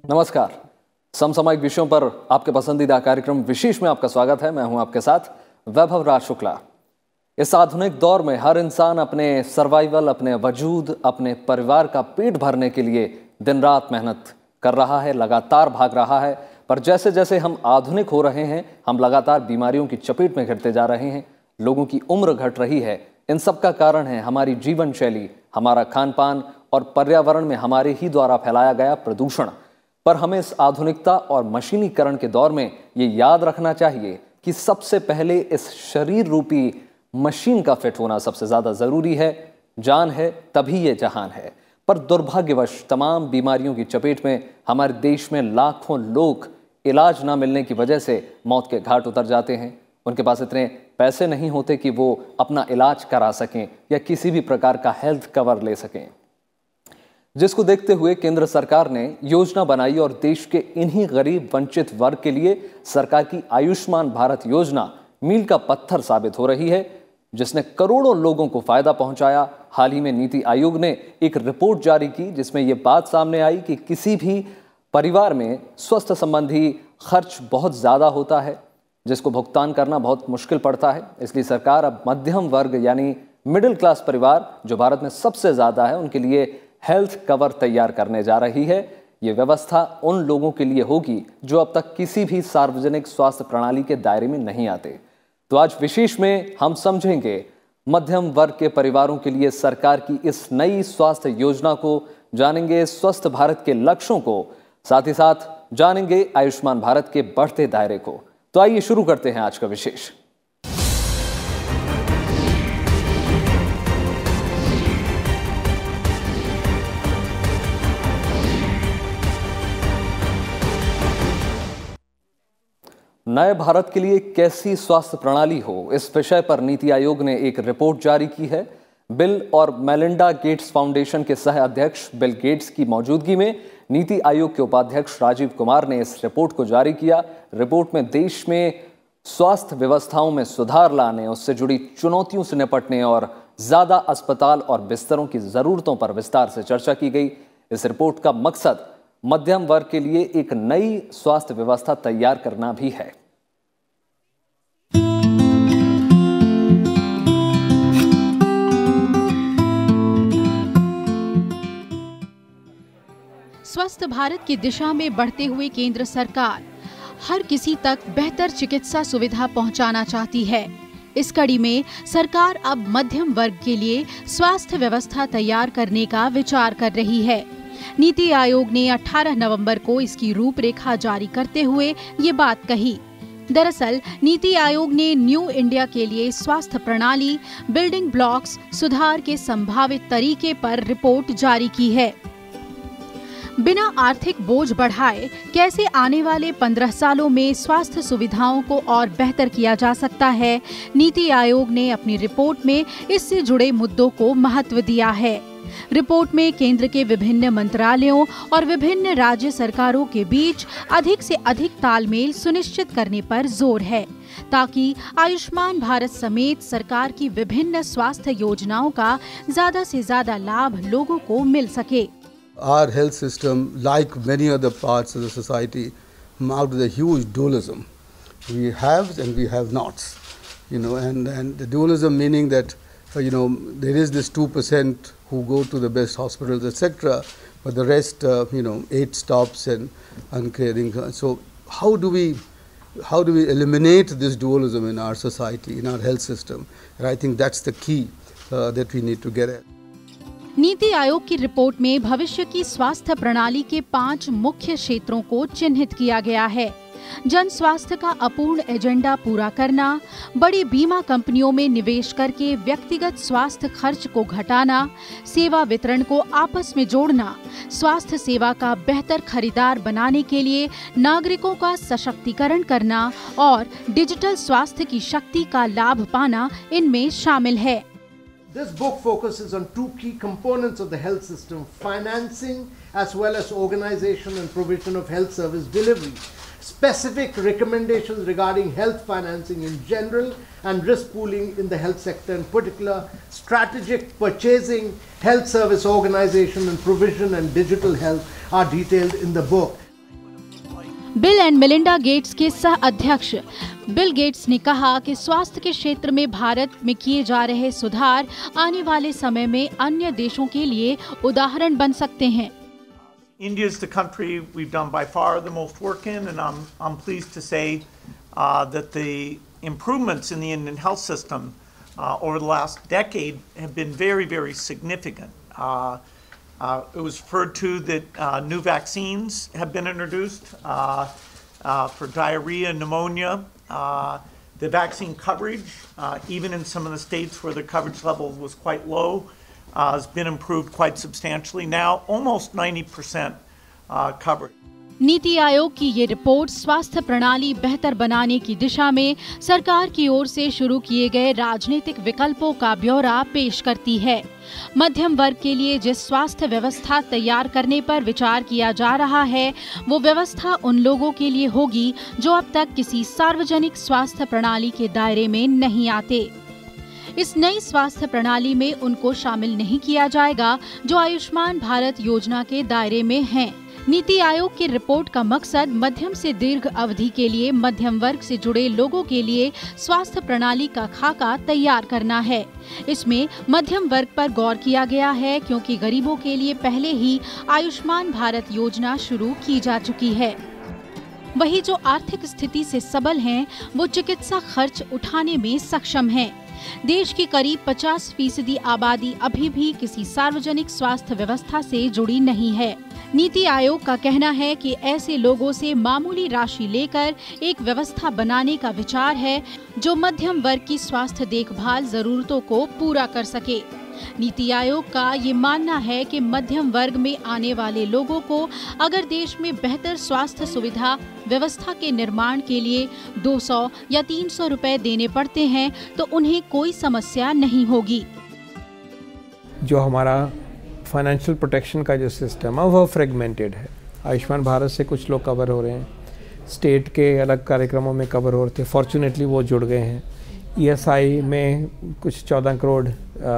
नमस्कार। समसामयिक विषयों पर आपके पसंदीदा कार्यक्रम विशेष में आपका स्वागत है। मैं हूं आपके साथ वैभव राज शुक्ला। इस आधुनिक दौर में हर इंसान अपने सर्वाइवल, अपने वजूद, अपने परिवार का पेट भरने के लिए दिन रात मेहनत कर रहा है, लगातार भाग रहा है। पर जैसे जैसे हम आधुनिक हो रहे हैं, हम लगातार बीमारियों की चपेट में घिरते जा रहे हैं, लोगों की उम्र घट रही है। इन सब का कारण है हमारी जीवन शैली, हमारा खान पान और पर्यावरण में हमारे ही द्वारा फैलाया गया प्रदूषण। पर हमें इस आधुनिकता और मशीनीकरण के दौर में ये याद रखना चाहिए कि सबसे पहले इस शरीर रूपी मशीन का फिट होना सबसे ज्यादा जरूरी है। जान है तभी ये जहान है। पर दुर्भाग्यवश तमाम बीमारियों की चपेट में हमारे देश में लाखों लोग इलाज ना मिलने की वजह से मौत के घाट उतर जाते हैं। उनके पास इतने पैसे नहीं होते कि वो अपना इलाज करा सकें या किसी भी प्रकार का हेल्थ कवर ले सकें, जिसको देखते हुए केंद्र सरकार ने योजना बनाई और देश के इन्हीं गरीब वंचित वर्ग के लिए सरकार की आयुष्मान भारत योजना मील का पत्थर साबित हो रही है, जिसने करोड़ों लोगों को फायदा पहुंचाया। हाल ही में नीति आयोग ने एक रिपोर्ट जारी की जिसमें यह बात सामने आई कि किसी भी परिवार में स्वास्थ्य संबंधी खर्च बहुत ज्यादा होता है, जिसको भुगतान करना बहुत मुश्किल पड़ता है। इसलिए सरकार अब मध्यम वर्ग यानी मिडिल क्लास परिवार, जो भारत में सबसे ज्यादा है, उनके लिए हेल्थ कवर तैयार करने जा रही है। ये व्यवस्था उन लोगों के लिए होगी जो अब तक किसी भी सार्वजनिक स्वास्थ्य प्रणाली के दायरे में नहीं आते। तो आज विशेष में हम समझेंगे मध्यम वर्ग के परिवारों के लिए सरकार की इस नई स्वास्थ्य योजना को, जानेंगे स्वस्थ भारत के लक्ष्यों को, साथ ही साथ जानेंगे आयुष्मान भारत के बढ़ते दायरे को। तो आइए शुरू करते हैं आज का विशेष। नए भारत के लिए कैसी स्वास्थ्य प्रणाली हो, इस विषय पर नीति आयोग ने एक रिपोर्ट जारी की है। बिल और मेलिंडा गेट्स फाउंडेशन के सह अध्यक्ष बिल गेट्स की मौजूदगी में नीति आयोग के उपाध्यक्ष राजीव कुमार ने इस रिपोर्ट को जारी किया। रिपोर्ट में देश में स्वास्थ्य व्यवस्थाओं में सुधार लाने, उससे जुड़ी चुनौतियों से निपटने और ज्यादा अस्पताल और बिस्तरों की जरूरतों पर विस्तार से चर्चा की गई। इस रिपोर्ट का मकसद मध्यम वर्ग के लिए एक नई स्वास्थ्य व्यवस्था तैयार करना भी है। स्वस्थ भारत की दिशा में बढ़ते हुए केंद्र सरकार हर किसी तक बेहतर चिकित्सा सुविधा पहुंचाना चाहती है। इस कड़ी में सरकार अब मध्यम वर्ग के लिए स्वास्थ्य व्यवस्था तैयार करने का विचार कर रही है। नीति आयोग ने 18 नवंबर को इसकी रूपरेखा जारी करते हुए ये बात कही। दरअसल नीति आयोग ने न्यू इंडिया के लिए स्वास्थ्य प्रणाली, बिल्डिंग ब्लॉक्स सुधार के संभावित तरीके पर रिपोर्ट जारी की है। बिना आर्थिक बोझ बढ़ाए कैसे आने वाले 15 सालों में स्वास्थ्य सुविधाओं को और बेहतर किया जा सकता है, नीति आयोग ने अपनी रिपोर्ट में इससे जुड़े मुद्दों को महत्व दिया है। रिपोर्ट में केंद्र के विभिन्न मंत्रालयों और विभिन्न राज्य सरकारों के बीच अधिक से अधिक तालमेल सुनिश्चित करने पर जोर है, ताकि आयुष्मान भारत समेत सरकार की विभिन्न स्वास्थ्य योजनाओं का ज्यादा से ज्यादा लाभ लोगों को मिल सके। Our health system, like many other parts of the society, marked with a huge dualism. We have and we have nots, and the dualism meaning that, there is this 2% who go to the best hospitals, etc., but the rest, 8 stops and unclearing. So how do we eliminate this dualism in our society, in our health system? And I think that's the key that we need to get at. NITI Aayog की report में भविष्य की स्वास्थ्य प्रणाली के 5 मुख्य क्षेत्रों को चिन्हित किया गया है। जन स्वास्थ्य का अपूर्ण एजेंडा पूरा करना, बड़ी बीमा कंपनियों में निवेश करके व्यक्तिगत स्वास्थ्य खर्च को घटाना, सेवा वितरण को आपस में जोड़ना, स्वास्थ्य सेवा का बेहतर खरीदार बनाने के लिए नागरिकों का सशक्तिकरण करना और डिजिटल स्वास्थ्य की शक्ति का लाभ पाना इनमें शामिल है। This book focuses on 2 key components of the health system: financing as well as organization and provision of health service delivery, specific recommendations regarding health financing in general and risk pooling in the health sector in particular, strategic purchasing, health service organization and provision, and digital health are detailed in the book. Bill and Melinda Gates के सह अध्यक्ष Bill Gates ने कहा कि स्वास्थ्य के क्षेत्र में भारत में किए जा रहे सुधार आने वाले समय में अन्य देशों के लिए उदाहरण बन सकते हैं। India is the country we've done by far the most work in, and I'm pleased to say that the improvements in the Indian health system over the last decade have been very, very significant. It was referred to that new vaccines have been introduced for diarrhea and pneumonia. The vaccine coverage, even in some of the states where the coverage level was quite low, has been improved quite substantially. Now almost 90% coverage. NITI Aayog की ये report स्वास्थ्य प्रणाली बेहतर बनाने की दिशा में सरकार की ओर से शुरू किए गए राजनीतिक विकल्पों का ब्यौरा पेश करती है। मध्यम वर्ग के लिए जिस स्वास्थ्य व्यवस्था तैयार करने पर विचार किया जा रहा है, वो व्यवस्था उन लोगों के लिए होगी जो अब तक किसी सार्वजनिक स्वास्थ्य प्रणाली के दायरे में नहीं आते। इस नई स्वास्थ्य प्रणाली में उनको शामिल नहीं किया जाएगा जो आयुष्मान भारत योजना के दायरे में हैं। नीति आयोग की रिपोर्ट का मकसद मध्यम से दीर्घ अवधि के लिए मध्यम वर्ग से जुड़े लोगों के लिए स्वास्थ्य प्रणाली का खाका तैयार करना है। इसमें मध्यम वर्ग पर गौर किया गया है क्योंकि गरीबों के लिए पहले ही आयुष्मान भारत योजना शुरू की जा चुकी है। वही जो आर्थिक स्थिति से सबल हैं, वो चिकित्सा खर्च उठाने में सक्षम हैं। देश की करीब 50% आबादी अभी भी किसी सार्वजनिक स्वास्थ्य व्यवस्था से जुड़ी नहीं है। नीति आयोग का कहना है कि ऐसे लोगों से मामूली राशि लेकर एक व्यवस्था बनाने का विचार है जो मध्यम वर्ग की स्वास्थ्य देखभाल जरूरतों को पूरा कर सके। नीति आयोग का ये मानना है कि मध्यम वर्ग में आने वाले लोगों को अगर देश में बेहतर स्वास्थ्य सुविधा व्यवस्था के निर्माण के लिए 200 या 300 रुपए देने पड़ते हैं तो उन्हें कोई समस्या नहीं होगी। जो हमारा फाइनेंशियल प्रोटेक्शन का जो सिस्टम है वो फ्रेगमेंटेड है। आयुष्मान भारत से कुछ लोग कवर हो रहे हैं, स्टेट के अलग कार्यक्रमों में कवर हो रहे थे, फॉर्चुनेटली वो जुड़ गए हैं। ESI में कुछ 14 करोड़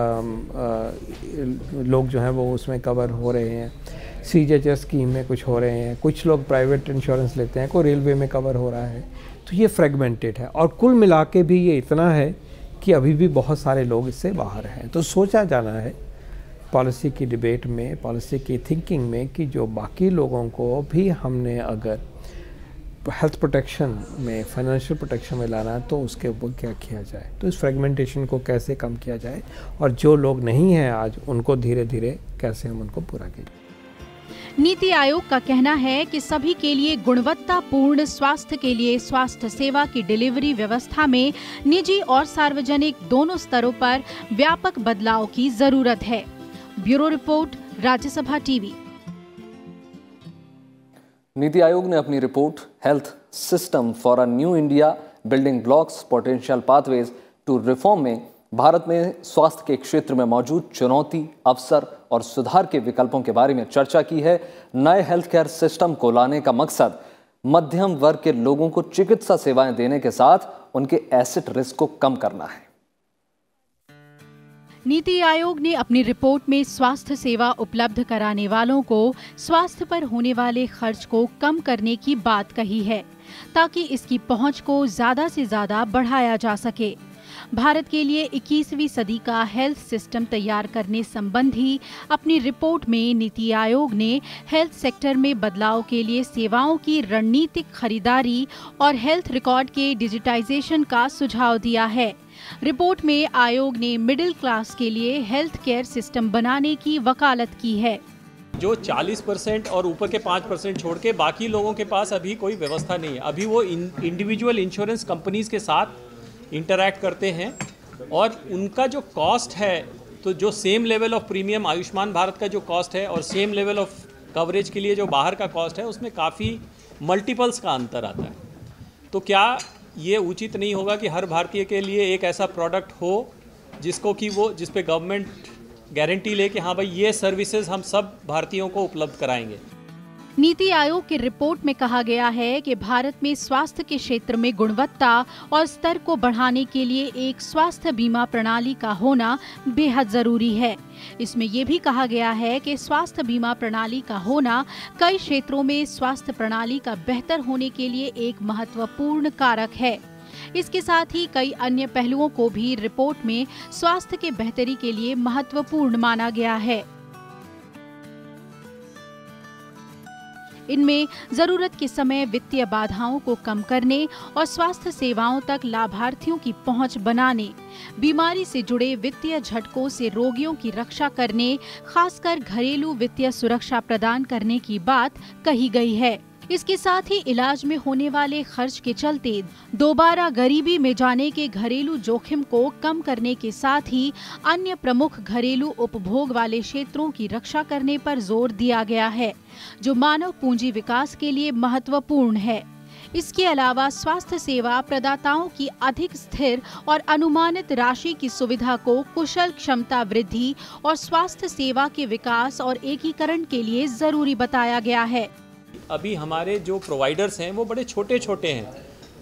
लोग जो हैं वो उसमें कवर हो रहे हैं। CGHS स्कीम में कुछ हो रहे हैं, कुछ लोग प्राइवेट इंश्योरेंस लेते हैं, कोई रेलवे में कवर हो रहा है। तो ये फ्रेगमेंटेड है और कुल मिला के भी ये इतना है कि अभी भी बहुत सारे लोग इससे बाहर हैं। तो सोचा जाना है पॉलिसी की डिबेट में, पॉलिसी की थिंकिंग में कि जो बाकी लोगों को भी हमने अगर हेल्थ प्रोटेक्शन में, फाइनेंशियल प्रोटेक्शन में लाना है तो उसके ऊपर क्या किया जाए, तो इस फ्रेगमेंटेशन को कैसे कम किया जाए और जो लोग नहीं हैं आज उनको धीरे धीरे कैसे हम उनको पूरा करें। नीति आयोग का कहना है कि सभी के लिए गुणवत्तापूर्ण स्वास्थ्य के लिए स्वास्थ्य सेवा की डिलीवरी व्यवस्था में निजी और सार्वजनिक दोनों स्तरों पर व्यापक बदलाव की जरूरत है। Bureau report, Rajya Sabha TV. NITI Aayog ने अपनी report health system for a new India building blocks potential pathways to reform में भारत में स्वास्थ्य के क्षेत्र में मौजूद चुनौती, अवसर और सुधार के विकल्पों के बारे में चर्चा की है। नए हेल्थ केयर सिस्टम को लाने का मकसद मध्यम वर्ग के लोगों को चिकित्सा सेवाएं देने के साथ उनके एसेट रिस्क को कम करना है। नीति आयोग ने अपनी रिपोर्ट में स्वास्थ्य सेवा उपलब्ध कराने वालों को स्वास्थ्य पर होने वाले खर्च को कम करने की बात कही है ताकि इसकी पहुंच को ज्यादा से ज्यादा बढ़ाया जा सके। भारत के लिए 21वीं सदी का हेल्थ सिस्टम तैयार करने संबंधी अपनी रिपोर्ट में नीति आयोग ने हेल्थ सेक्टर में बदलाव के लिए सेवाओं की रणनीतिक खरीदारी और हेल्थ रिकॉर्ड के डिजिटाइजेशन का सुझाव दिया है। रिपोर्ट में आयोग ने मिडिल क्लास के लिए हेल्थ केयर सिस्टम बनाने की वकालत की है। जो 40% और ऊपर के 5% छोड़ के बाकी लोगों के पास अभी कोई व्यवस्था नहीं है। अभी वो इंडिविजुअल इंश्योरेंस कंपनीज के साथ इंटरैक्ट करते हैं और उनका जो कॉस्ट है, तो जो same level of premium Ayushman Bharat का जो कॉस्ट है और सेम लेवल ऑफ कवरेज के लिए जो बाहर का कॉस्ट है, उसमें काफ़ी मल्टीपल्स का अंतर आता है। तो क्या ये उचित नहीं होगा कि हर भारतीय के लिए एक ऐसा प्रोडक्ट हो जिसको कि वो जिस पे गवर्नमेंट गारंटी ले कि हाँ भाई ये सर्विसेज हम सब भारतीयों को उपलब्ध कराएंगे। नीति आयोग की रिपोर्ट में कहा गया है कि भारत में स्वास्थ्य के क्षेत्र में गुणवत्ता और स्तर को बढ़ाने के लिए एक स्वास्थ्य बीमा प्रणाली का होना बेहद जरूरी है। इसमें यह भी कहा गया है कि स्वास्थ्य बीमा प्रणाली का होना कई क्षेत्रों में स्वास्थ्य प्रणाली का बेहतर होने के लिए एक महत्वपूर्ण कारक है। इसके साथ ही कई अन्य पहलुओं को भी रिपोर्ट में स्वास्थ्य के बेहतरी के लिए महत्वपूर्ण माना गया है। इनमें जरूरत के समय वित्तीय बाधाओं को कम करने और स्वास्थ्य सेवाओं तक लाभार्थियों की पहुंच बनाने, बीमारी से जुड़े वित्तीय झटकों से रोगियों की रक्षा करने, खासकर घरेलू वित्तीय सुरक्षा प्रदान करने की बात कही गई है। इसके साथ ही इलाज में होने वाले खर्च के चलते दोबारा गरीबी में जाने के घरेलू जोखिम को कम करने के साथ ही अन्य प्रमुख घरेलू उपभोग वाले क्षेत्रों की रक्षा करने पर जोर दिया गया है, जो मानव पूंजी विकास के लिए महत्वपूर्ण है। इसके अलावा स्वास्थ्य सेवा प्रदाताओं की अधिक स्थिर और अनुमानित राशि की सुविधा को कुशल क्षमता वृद्धि और स्वास्थ्य सेवा के विकास और एकीकरण के लिए जरूरी बताया गया है। अभी हमारे जो प्रोवाइडर्स हैं वो बड़े छोटे छोटे हैं,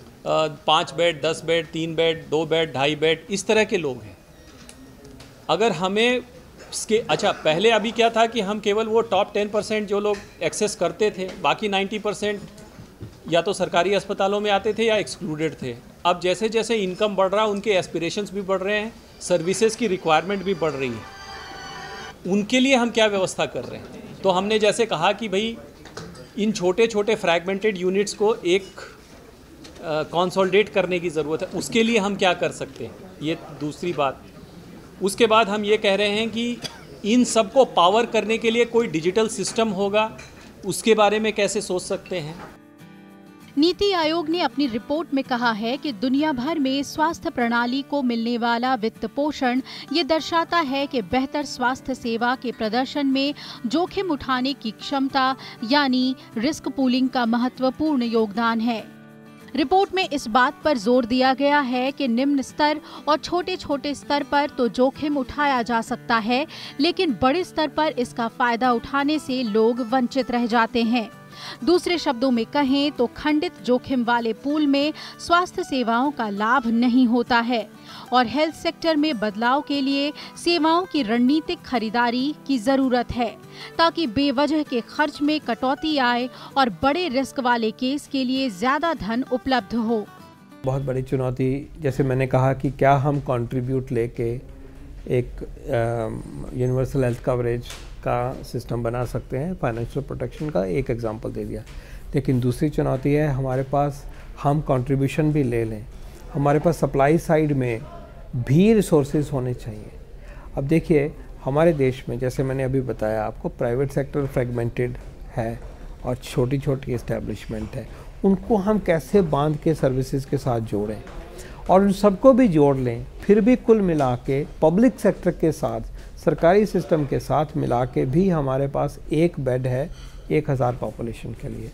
5 bed, 10 bed, 3 bed, 2 bed, 2.5 bed, इस तरह के लोग हैं। अगर हमें अच्छा पहले अभी क्या था कि हम केवल वो टॉप 10% जो लोग एक्सेस करते थे, बाकी 90% या तो सरकारी अस्पतालों में आते थे या एक्सक्लूडेड थे। अब जैसे जैसे इनकम बढ़ रहा है उनके एस्पिरेशंस भी बढ़ रहे हैं, सर्विसेज की रिक्वायरमेंट भी बढ़ रही है। उनके लिए हम क्या व्यवस्था कर रहे हैं? तो हमने जैसे कहा कि भाई इन छोटे छोटे फ्रैगमेंटेड यूनिट्स को एक कंसोलिडेट करने की ज़रूरत है। उसके लिए हम क्या कर सकते हैं, ये दूसरी बात। उसके बाद हम ये कह रहे हैं कि इन सब को पावर करने के लिए कोई डिजिटल सिस्टम होगा, उसके बारे में कैसे सोच सकते हैं। नीति आयोग ने अपनी रिपोर्ट में कहा है कि दुनिया भर में स्वास्थ्य प्रणाली को मिलने वाला वित्त पोषण ये दर्शाता है कि बेहतर स्वास्थ्य सेवा के प्रदर्शन में जोखिम उठाने की क्षमता यानी रिस्क पूलिंग का महत्वपूर्ण योगदान है। रिपोर्ट में इस बात पर जोर दिया गया है कि निम्न स्तर और छोटे छोटे स्तर पर तो जोखिम उठाया जा सकता है, लेकिन बड़े स्तर पर इसका फायदा उठाने से लोग वंचित रह जाते हैं। दूसरे शब्दों में कहें तो खंडित जोखिम वाले पूल में स्वास्थ्य सेवाओं का लाभ नहीं होता है और हेल्थ सेक्टर में बदलाव के लिए सेवाओं की रणनीतिक खरीदारी की जरूरत है, ताकि बेवजह के खर्च में कटौती आए और बड़े रिस्क वाले केस के लिए ज्यादा धन उपलब्ध हो। बहुत बड़ी चुनौती, जैसे मैंने कहा कि क्या हम कंट्रीब्यूट लेके एक यूनिवर्सल हेल्थ कवरेज का सिस्टम बना सकते हैं, फाइनेंशियल प्रोटेक्शन का एक एग्जांपल दे दिया। लेकिन दूसरी चुनौती है हमारे पास हम कंट्रीब्यूशन भी ले लें, हमारे पास सप्लाई साइड में भी रिसोर्सेज होने चाहिए। अब देखिए हमारे देश में जैसे मैंने अभी बताया आपको, प्राइवेट सेक्टर फ्रेगमेंटेड है और छोटी छोटी इस्टेब्लिशमेंट है। उनको हम कैसे बांध के सर्विसेज के साथ जोड़ें और उन सबको भी जोड़ लें, फिर भी कुल मिला के पब्लिक सेक्टर के साथ सरकारी सिस्टम के साथ मिला के भी हमारे पास एक बेड है 1000 पॉपुलेशन के लिए,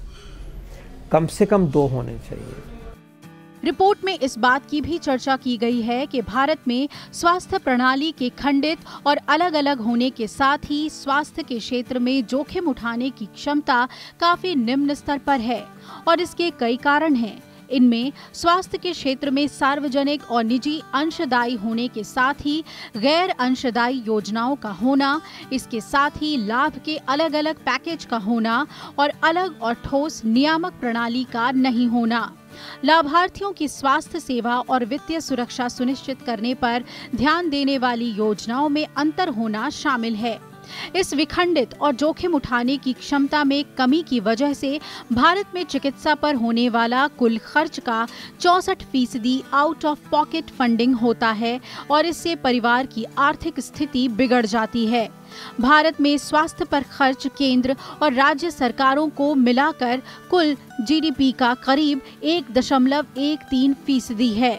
कम से कम 2 होने चाहिए। रिपोर्ट में इस बात की भी चर्चा की गई है कि भारत में स्वास्थ्य प्रणाली के खंडित और अलग अलग होने के साथ ही स्वास्थ्य के क्षेत्र में जोखिम उठाने की क्षमता काफी निम्न स्तर पर है और इसके कई कारण हैं। इनमें स्वास्थ्य के क्षेत्र में सार्वजनिक और निजी अंशदायी होने के साथ ही गैर अंशदायी योजनाओं का होना, इसके साथ ही लाभ के अलग अलग पैकेज का होना और अलग और ठोस नियामक प्रणाली का नहीं होना, लाभार्थियों की स्वास्थ्य सेवा और वित्तीय सुरक्षा सुनिश्चित करने पर ध्यान देने वाली योजनाओं में अंतर होना शामिल है। इस विखंडित और जोखिम उठाने की क्षमता में कमी की वजह से भारत में चिकित्सा पर होने वाला कुल खर्च का 64% आउट ऑफ पॉकेट फंडिंग होता है और इससे परिवार की आर्थिक स्थिति बिगड़ जाती है। भारत में स्वास्थ्य पर खर्च केंद्र और राज्य सरकारों को मिलाकर कुल जीडीपी का करीब 1.13% है।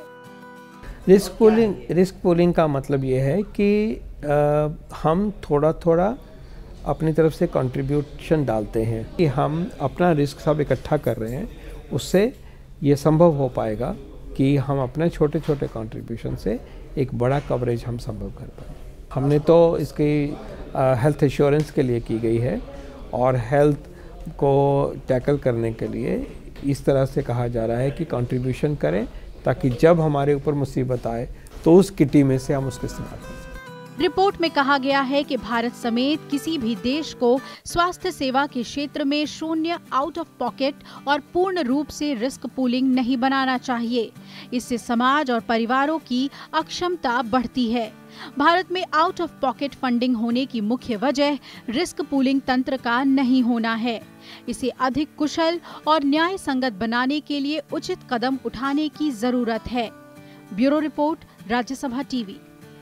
रिस्क पूलिंग का मतलब ये है कि हम थोड़ा थोड़ा अपनी तरफ से कंट्रीब्यूशन डालते हैं कि हम अपना रिस्क सब इकट्ठा कर रहे हैं, उससे ये संभव हो पाएगा कि हम अपने छोटे छोटे कंट्रीब्यूशन से एक बड़ा कवरेज हम संभव कर पाएँ। हमने तो इसकी हेल्थ इंश्योरेंस के लिए की गई है और हेल्थ को टैकल करने के लिए इस तरह से कहा जा रहा है कि कंट्रीब्यूशन करें, ताकि जब हमारे ऊपर मुसीबत आए तो उस किटी में से हम उसको इस्तेमाल करें। रिपोर्ट में कहा गया है कि भारत समेत किसी भी देश को स्वास्थ्य सेवा के क्षेत्र में शून्य आउट ऑफ पॉकेट और पूर्ण रूप से रिस्क पूलिंग नहीं बनाना चाहिए। इससे समाज और परिवारों की अक्षमता बढ़ती है। भारत में आउट ऑफ पॉकेट फंडिंग होने की मुख्य वजह रिस्क पूलिंग तंत्र का नहीं होना है। इसे अधिक कुशल और न्याय संगत बनाने के लिए उचित कदम उठाने की जरूरत है। Bureau report, Rajya Sabha TV.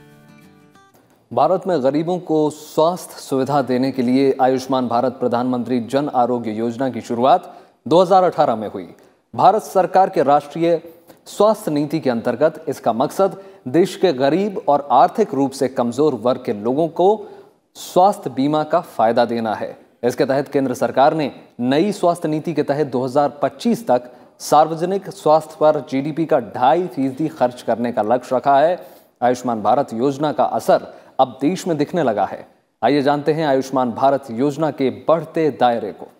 Bharat में गरीबों को स्वास्थ्य सुविधा देने के लिए आयुष्मान भारत प्रधानमंत्री जन आरोग्य योजना की शुरुआत 2018 में हुई। भारत सरकार के राष्ट्रीय स्वास्थ्य नीति के अंतर्गत इसका मकसद देश के गरीब और आर्थिक रूप से कमजोर वर्ग के लोगों को स्वास्थ्य बीमा का फायदा देना है। इसके तहत केंद्र सरकार ने नई स्वास्थ्य नीति के तहत 2025 तक सार्वजनिक स्वास्थ्य पर जीडीपी का 2.5% खर्च करने का लक्ष्य रखा है। आयुष्मान भारत योजना का असर अब देश में दिखने लगा है। आइए जानते हैं आयुष्मान भारत योजना के बढ़ते दायरे को।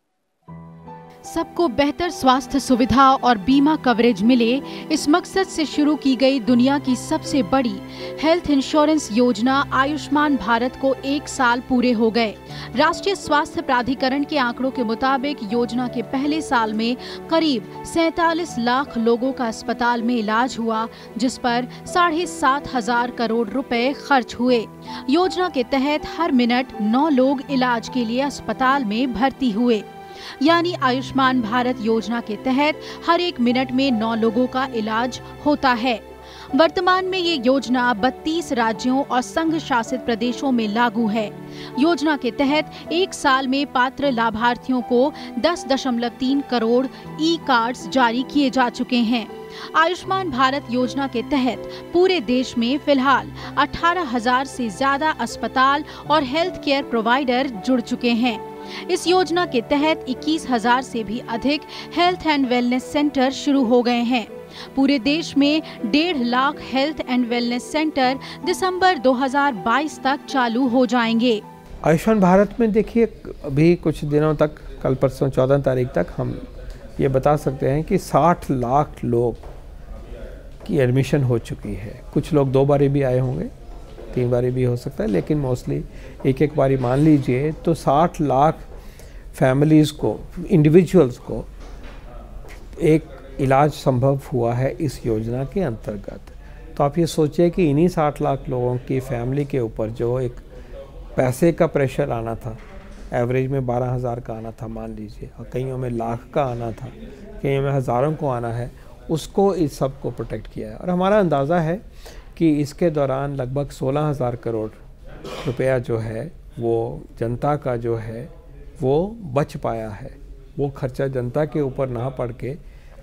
सबको बेहतर स्वास्थ्य सुविधा और बीमा कवरेज मिले, इस मकसद से शुरू की गई दुनिया की सबसे बड़ी हेल्थ इंश्योरेंस योजना आयुष्मान भारत को 1 साल पूरे हो गए। राष्ट्रीय स्वास्थ्य प्राधिकरण के आंकड़ों के मुताबिक योजना के पहले साल में करीब 47 लाख लोगों का अस्पताल में इलाज हुआ, जिस पर 7,500 करोड़ रुपए खर्च हुए। योजना के तहत हर मिनट 9 लोग इलाज के लिए अस्पताल में भर्ती हुए। यानी आयुष्मान भारत योजना के तहत हर 1 मिनट में 9 लोगों का इलाज होता है। वर्तमान में ये योजना 32 राज्यों और संघ शासित प्रदेशों में लागू है। योजना के तहत 1 साल में पात्र लाभार्थियों को 10.3 करोड़ ई कार्ड्स जारी किए जा चुके हैं। आयुष्मान भारत योजना के तहत पूरे देश में फिलहाल 18,000 से ज्यादा अस्पताल और हेल्थ केयर प्रोवाइडर जुड़ चुके हैं। इस योजना के तहत 21,000 से भी अधिक हेल्थ एंड वेलनेस सेंटर शुरू हो गए हैं। पूरे देश में 1.5 lakh health and wellness centre दिसंबर 2022 तक चालू हो जाएंगे। आयुष्मान भारत में देखिए, अभी कुछ दिनों तक, कल परसों 14 तारीख तक हम ये बता सकते हैं कि 60 लाख लोग की एडमिशन हो चुकी है। कुछ लोग 2 बारी भी आए होंगे, 3 बारी भी हो सकता है, लेकिन मोस्टली एक बारी मान लीजिए तो 60 लाख फैमिलीज़ को, इंडिविजुअल्स को एक इलाज संभव हुआ है इस योजना के अंतर्गत। तो आप ये सोचिए कि इन्हीं 60 लाख लोगों की फैमिली के ऊपर जो एक पैसे का प्रेशर आना था, एवरेज में 12,000 का आना था मान लीजिए, और कईयों में लाख का आना था, कईयों में हज़ारों को आना है, उसको इस सब को प्रोटेक्ट किया है। और हमारा अंदाज़ा है कि इसके दौरान लगभग 16,000 करोड़ रुपया जो है वो जनता का जो है वो बच पाया है। वो खर्चा जनता के ऊपर ना पड़ के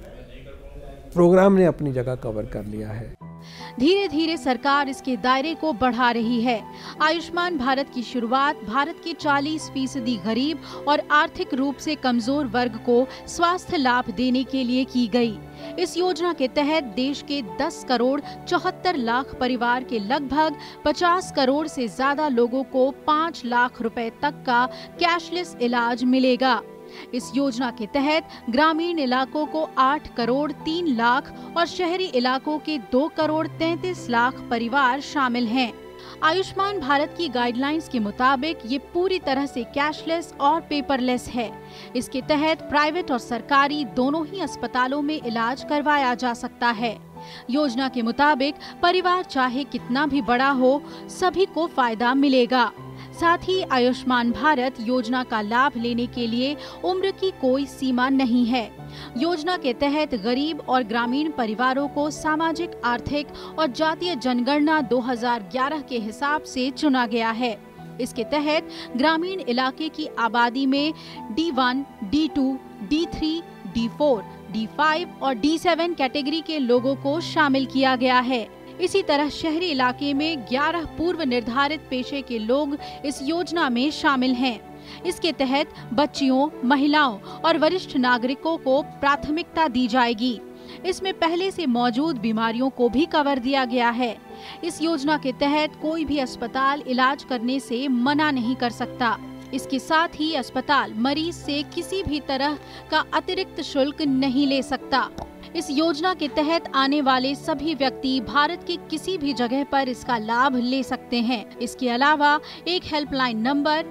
प्रोग्राम ने अपनी जगह कवर कर लिया है। धीरे धीरे सरकार इसके दायरे को बढ़ा रही है। आयुष्मान भारत की शुरुआत भारत के 40% गरीब और आर्थिक रूप से कमजोर वर्ग को स्वास्थ्य लाभ देने के लिए की गई। इस योजना के तहत देश के 10 करोड़ 74 लाख परिवार के लगभग 50 करोड़ से ज्यादा लोगों को 5 लाख रुपए तक का कैशलेस इलाज मिलेगा। इस योजना के तहत ग्रामीण इलाकों को 8 करोड़ 3 लाख और शहरी इलाकों के 2 करोड़ 33 लाख परिवार शामिल हैं। आयुष्मान भारत की गाइडलाइंस के मुताबिक ये पूरी तरह से कैशलेस और पेपरलेस है। इसके तहत प्राइवेट और सरकारी दोनों ही अस्पतालों में इलाज करवाया जा सकता है। योजना के मुताबिक परिवार चाहे कितना भी बड़ा हो, सभी को फायदा मिलेगा। साथ ही आयुष्मान भारत योजना का लाभ लेने के लिए उम्र की कोई सीमा नहीं है। योजना के तहत गरीब और ग्रामीण परिवारों को सामाजिक, आर्थिक और जातीय जनगणना 2011 के हिसाब से चुना गया है। इसके तहत ग्रामीण इलाके की आबादी में D1, D2, D3, D4, D5 और D7 कैटेगरी के लोगों को शामिल किया गया है। इसी तरह शहरी इलाके में 11 पूर्व निर्धारित पेशे के लोग इस योजना में शामिल हैं। इसके तहत बच्चियों, महिलाओं और वरिष्ठ नागरिकों को प्राथमिकता दी जाएगी। इसमें पहले से मौजूद बीमारियों को भी कवर दिया गया है। इस योजना के तहत कोई भी अस्पताल इलाज करने से मना नहीं कर सकता। इसके साथ ही अस्पताल मरीज से किसी भी तरह का अतिरिक्त शुल्क नहीं ले सकता। इस योजना के तहत आने वाले सभी व्यक्ति भारत की किसी भी जगह पर इसका लाभ ले सकते हैं। इसके अलावा एक हेल्पलाइन नंबर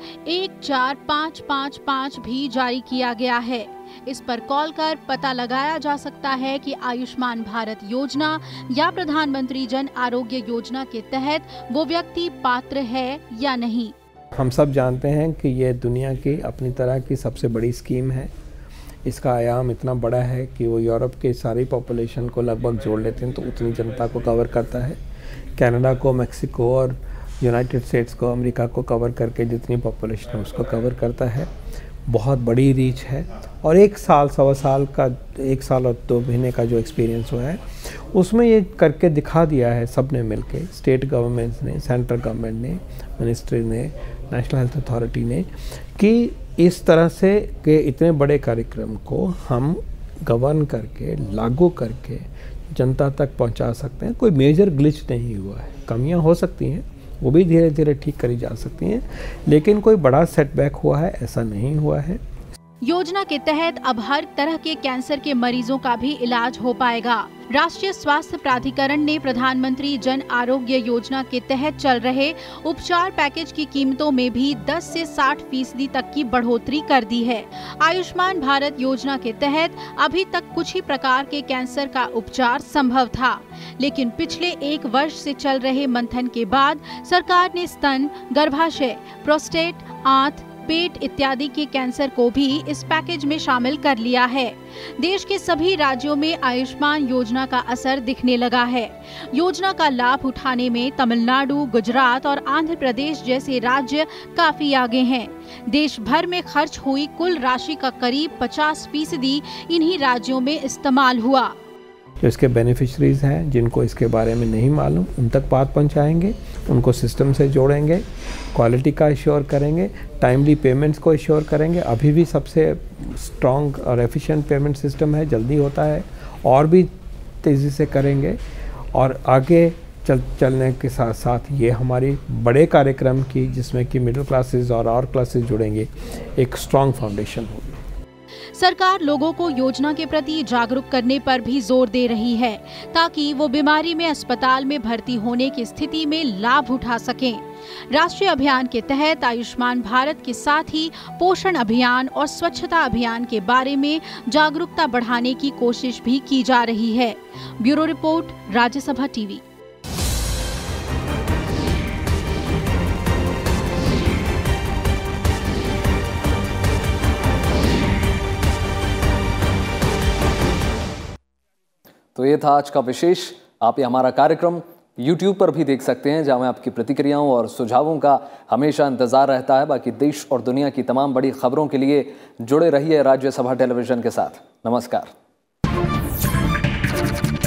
14555 भी जारी किया गया है। इस पर कॉल कर पता लगाया जा सकता है कि आयुष्मान भारत योजना या प्रधानमंत्री जन आरोग्य योजना के तहत वो व्यक्ति पात्र है या नहीं। हम सब जानते हैं कि ये दुनिया की अपनी तरह की सबसे बड़ी स्कीम है। इसका आयाम इतना बड़ा है कि वो यूरोप के सारी पॉपुलेशन को लगभग जोड़ लेते हैं, तो उतनी जनता को कवर करता है। कनाडा को, मेक्सिको और यूनाइटेड स्टेट्स को, अमेरिका को कवर करके जितनी पॉपुलेशन है उसको कवर करता है। बहुत बड़ी रीच है और 1 साल, सवा साल का, 1 साल और 2 महीने का जो एक्सपीरियंस हुआ है उसमें ये करके दिखा दिया है सब ने मिल के, स्टेट गवर्नमेंट्स ने, सेंट्रल गवर्नमेंट ने, मिनिस्ट्री ने, नेशनल हेल्थ अथॉरिटी ने, कि इस तरह से के इतने बड़े कार्यक्रम को हम गवर्न करके, लागू करके जनता तक पहुंचा सकते हैं। कोई मेजर ग्लिच नहीं हुआ है। कमियां हो सकती हैं, वो भी धीरे धीरे ठीक करी जा सकती हैं, लेकिन कोई बड़ा सेटबैक हुआ है ऐसा नहीं हुआ है। योजना के तहत अब हर तरह के कैंसर के मरीजों का भी इलाज हो पाएगा। राष्ट्रीय स्वास्थ्य प्राधिकरण ने प्रधानमंत्री जन आरोग्य योजना के तहत चल रहे उपचार पैकेज की कीमतों में भी 10 से 60% तक की बढ़ोतरी कर दी है। आयुष्मान भारत योजना के तहत अभी तक कुछ ही प्रकार के कैंसर का उपचार संभव था, लेकिन पिछले 1 वर्ष से चल रहे मंथन के बाद सरकार ने स्तन, गर्भाशय, प्रोस्टेट, आंत, पेट इत्यादि के कैंसर को भी इस पैकेज में शामिल कर लिया है। देश के सभी राज्यों में आयुष्मान योजना का असर दिखने लगा है। योजना का लाभ उठाने में तमिलनाडु, गुजरात और आंध्र प्रदेश जैसे राज्य काफी आगे हैं। देश भर में खर्च हुई कुल राशि का करीब 50% इन्हीं राज्यों में इस्तेमाल हुआ। जो इसके बेनिफिशरीज हैं, जिनको इसके बारे में नहीं मालूम, उन तक बात पहुंचाएंगे, उनको सिस्टम से जोड़ेंगे, क्वालिटी का इश्योर करेंगे, टाइमली पेमेंट्स को इश्योर करेंगे। अभी भी सबसे स्ट्रॉन्ग और एफिशिएंट पेमेंट सिस्टम है, जल्दी होता है, और भी तेज़ी से करेंगे। और आगे चलने के साथ साथ ये हमारी बड़े कार्यक्रम की, जिसमें कि मिडिल क्लासेस और क्लासेस जुड़ेंगे, एक स्ट्रॉन्ग फाउंडेशन होगी। सरकार लोगों को योजना के प्रति जागरूक करने पर भी जोर दे रही है, ताकि वो बीमारी में अस्पताल में भर्ती होने की स्थिति में लाभ उठा सकें। राष्ट्रीय अभियान के तहत आयुष्मान भारत के साथ ही पोषण अभियान और स्वच्छता अभियान के बारे में जागरूकता बढ़ाने की कोशिश भी की जा रही है। Bureau report, Rajya Sabha TV. तो ये था आज का विशेष। आप ये हमारा कार्यक्रम YouTube पर भी देख सकते हैं, जहां आपकी प्रतिक्रियाओं और सुझावों का हमेशा इंतजार रहता है। बाकी देश और दुनिया की तमाम बड़ी खबरों के लिए जुड़े रहिए राज्यसभा टेलीविजन के साथ। नमस्कार।